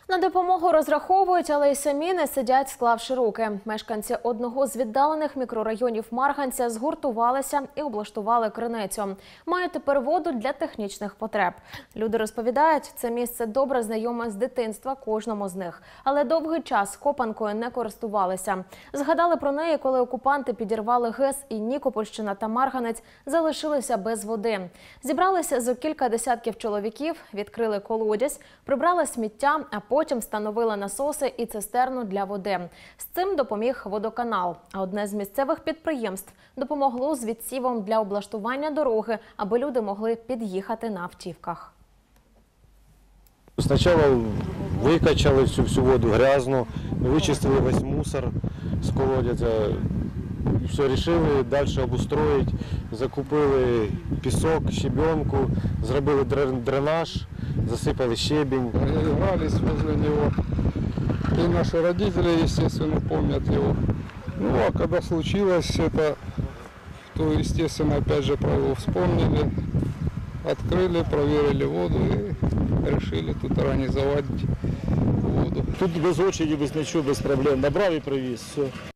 На допомогу розраховують, але й самі не сидять, склавши руки. Мешканці одного з віддалених мікрорайонів Марганця згуртувалися і облаштували криницю. Мають тепер воду для технічних потреб. Люди розповідають, це місце добре знайоме з дитинства кожному з них. Але довгий час копанкою не користувалися. Згадали про неї, коли окупанти підірвали ГЕС і Нікопольщина та Марганець залишилися без води. Зібралися зо кілька десятків чоловіків, відкрили колодязь, прибрали сміття, а потім встановили насоси і цистерну для води. З цим допоміг водоканал. А одне з місцевих підприємств допомогло з відсівом для облаштування дороги, аби люди могли під'їхати на автівках. Спочатку викачали всю воду грязну, вичистили весь мусор з колодязя. Все, вирішили далі обустроїти, закупили пісок, щебенку, зробили дренаж, засипали щебінь. Грались возле него. И наши родители, естественно, помнят его. Ну, а когда случилось это, то, естественно, опять же про его вспомнили, открыли, проверили воду и решили тут организовать воду. Тут без очереди, без нічого, без проблем. Набрав і привіз. Все.